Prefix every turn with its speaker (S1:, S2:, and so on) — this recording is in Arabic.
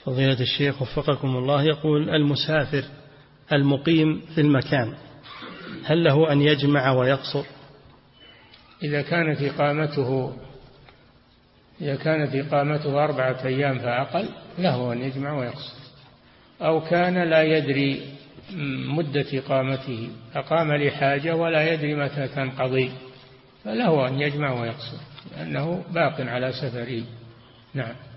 S1: فضيلة الشيخ وفقكم الله، يقول المسافر المقيم في المكان هل له أن يجمع ويقصر؟
S2: إذا كانت إقامته 4 أيام فأقل له أن يجمع ويقصر، أو كان لا يدري مدة إقامته، أقام لحاجة ولا يدري متى تنقضي، فله أن يجمع ويقصر لأنه باق على سفره. نعم.